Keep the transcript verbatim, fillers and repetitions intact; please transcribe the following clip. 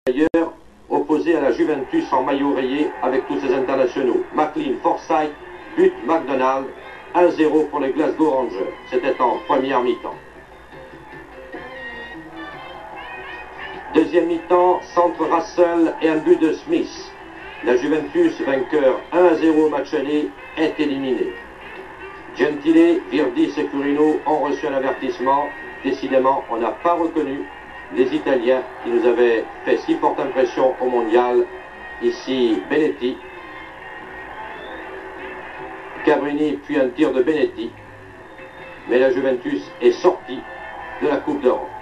D'ailleurs, opposé à la Juventus en maillot rayé avec tous ses internationaux. McLean, Forsyth, but McDonald, un zéro pour les Glasgow Rangers. C'était en première mi-temps. Deuxième mi-temps, centre Russell et un but de Smith. La Juventus, vainqueur un à zéro au match aller, est éliminée. Gentile, Virdis et Curino ont reçu un avertissement. Décidément, on n'a pas reconnu les Italiens qui nous avaient fait si forte impression au mondial. Ici, Benetti. Cabrini, puis un tir de Benetti. Mais la Juventus est sortie de la Coupe d'Europe.